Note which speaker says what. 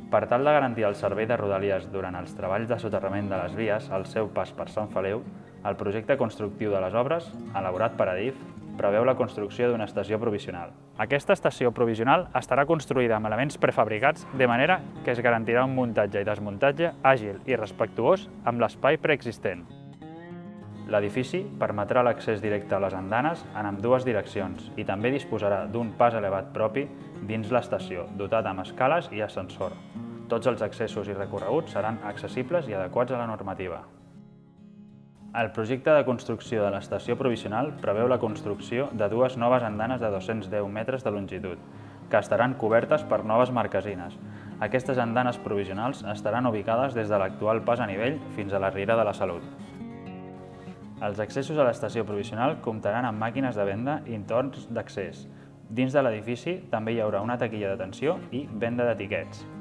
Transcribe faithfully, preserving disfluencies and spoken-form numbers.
Speaker 1: Per tal de garantir el servei de Rodalies durant els treballs de soterrament de les vies al seu pas per Sant Feliu, el projecte constructiu de les obres, elaborat per Adif, preveu la construcció d'una estació provisional. Aquesta estació provisional estarà construïda amb elements prefabricats de manera que es garantirà un muntatge i desmuntatge àgil i respectuós amb l'espai preexistent. L'edifici permetrà l'accés directe a les andanes en ambdues direccions i també disposarà d'un pas elevat propi dins l'estació, dotat amb escales i ascensor. Tots els accessos i recorreguts seran accessibles i adequats a la normativa. El projecte de construcció de l'estació provisional preveu la construcció de dues noves andanes de dos-cents deu metres de longitud, que estaran cobertes per noves marquesines. Aquestes andanes provisionals estaran ubicades des de l'actual pas a nivell fins a la Riera de la Salut. Els accessos a l'estació provisional comptaran amb màquines de venda i torns d'accés. Dins de l'edifici també hi haurà una taquilla d'atenció i venda d'etiquets.